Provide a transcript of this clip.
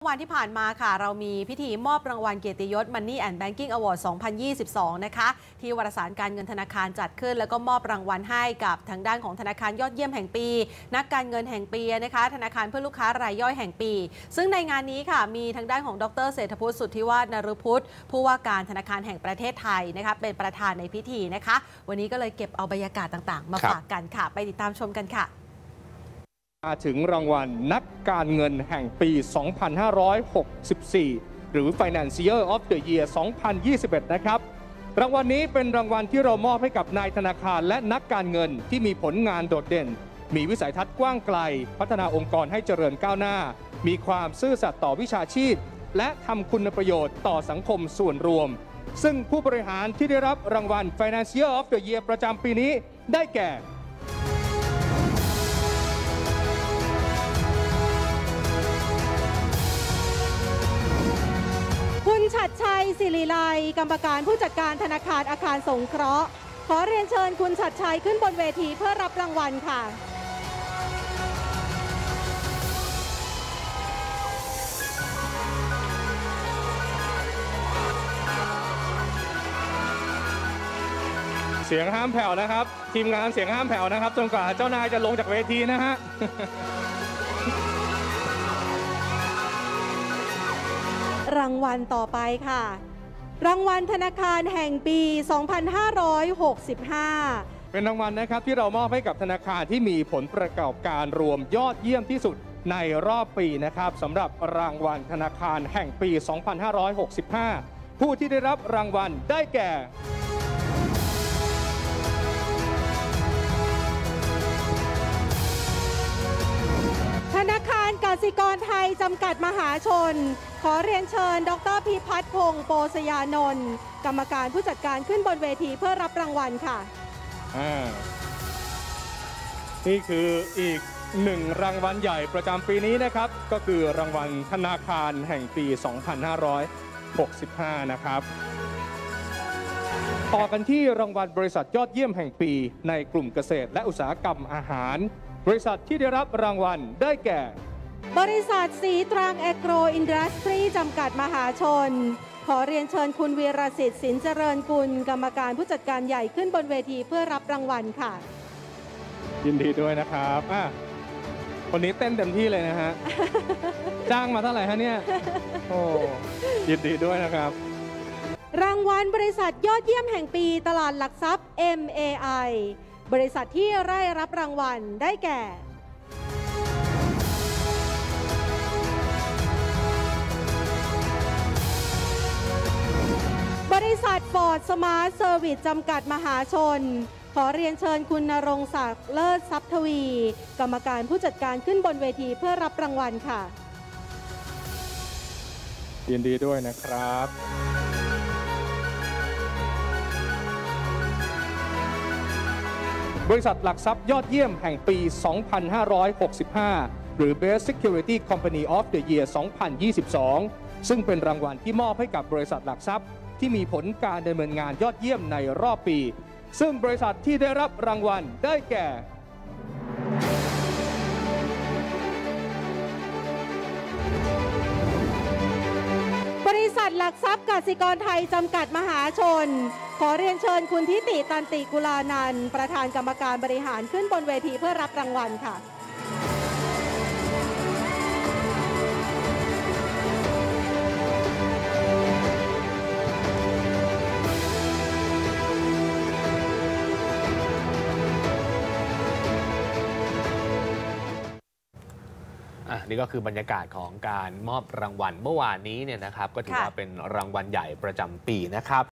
วันที่ผ่านมาค่ะเรามีพิธีมอบรางวัลเกียรติยศ Money and Banking Award 2022 นะคะที่วารสารการเงินธนาคารจัดขึ้นแล้วก็มอบรางวัลให้กับทางด้านของธนาคารยอดเยี่ยมแห่งปีนักการเงินแห่งปีนะคะธนาคารเพื่อลูกค้ารายย่อยแห่งปีซึ่งในงานนี้ค่ะมีทางด้านของดร.เศรษฐพุทธสุทธิวาฒนฤพุทธผู้ว่าการธนาคารแห่งประเทศไทยนะคะเป็นประธานในพิธีนะคะวันนี้ก็เลยเก็บเอาบรรยากาศต่างๆมาฝากกันค่ะไปติดตามชมกันค่ะมาถึงรางวัลนักการเงินแห่งปี 2564 หรือ Financier of the Year 2021 นะครับรางวัลนี้เป็นรางวัลที่เรามอบให้กับนายธนาคารและนักการเงินที่มีผลงานโดดเด่นมีวิสัยทัศน์กว้างไกลพัฒนาองค์กรให้เจริญก้าวหน้ามีความซื่อสัตย์ต่อวิชาชีพและทำคุณประโยชน์ต่อสังคมส่วนรวมซึ่งผู้บริหารที่ได้รับรางวัล Financier of the Year ประจำปีนี้ได้แก่คุณฉัตรชัย ศิริไลยกรรมการผู้จัดการธนาคารอาคารสงเคราะห์ขอเรียนเชิญคุณฉัตรชัยขึ้นบนเวทีเพื่อรับรางวัลค่ะเสียงห้ามแผ่วนะครับทีมงานเสียงห้ามแผ่วนะครับจนกว่าเจ้านายจะลงจากเวทีนะฮะรางวัลต่อไปค่ะรางวัลธนาคารแห่งปี 2565 เป็นรางวัลนะครับที่เรามอบให้กับธนาคารที่มีผลประกอบการรวมยอดเยี่ยมที่สุดในรอบปีนะครับสำหรับรางวัลธนาคารแห่งปี 2565 ผู้ที่ได้รับรางวัลได้แก่ธนาคารกสิกรไทยจำกัดมหาชนขอเรียนเชิญดร.พิพัฒน์พงษ์โปสยานนท์กรรมการผู้จัดการขึ้นบนเวทีเพื่อรับรางวัลค่ะนี่คืออีกหนึ่งรางวัลใหญ่ประจำปีนี้นะครับก็คือรางวัลธนาคารแห่งปี 2565 นะครับต่อกันที่รางวัลบริษัทยอดเยี่ยมแห่งปีในกลุ่มเกษตรและอุตสาหกรรมอาหารบริษัทที่ได้รับรางวัลได้แก่บริษัทสีตรังแอโกรอินดัสทรีจำกัดมหาชนขอเรียนเชิญคุณวีรสิทธิ์สินเจริญกุลกรรมการผู้จัดการใหญ่ขึ้นบนเวทีเพื่อรับรางวัลค่ะยินดีด้วยนะครับคนนี้เต้นเต็มที่เลยนะฮะ จ้างมาเท่าไหร่ฮะเนี่ยโอ้ยินดีด้วยนะครับรางวัลบริษัทยอดเยี่ยมแห่งปีตลาดหลักทรัพย์ MAI บริษัทที่ได้รับรางวัลได้แก่บริษัทฟอร์ดสมาร์ทเซอร์วิสจำกัดมหาชนขอเรียนเชิญคุณณรงค์ศักดิ์เลิศทรัพย์ทวีกรรมการผู้จัดการขึ้นบนเวทีเพื่อรับรางวัลค่ะยินดีด้วยนะครับบริษัทหลักทรัพย์ยอดเยี่ยมแห่งปี 2565 หรือ Best Security Company of the Year 2022 ซึ่งเป็นรางวัลที่มอบให้กับบริษัทหลักทรัพย์ที่มีผลการดำเนินงานยอดเยี่ยมในรอบปีซึ่งบริษัทที่ได้รับรางวัลได้แก่บริษัทหลักทรัพย์กสิกรไทยจำกัดมหาชนขอเรียนเชิญคุณทิติตันติกุลานันท์ประธานกรรมการบริหารขึ้นบนเวทีเพื่อรับรางวัลค่ะนี่ก็คือบรรยากาศของการมอบรางวัลเมื่อวานนี้เนี่ยนะครับก็ถือว่าเป็นรางวัลใหญ่ประจำปีนะครับ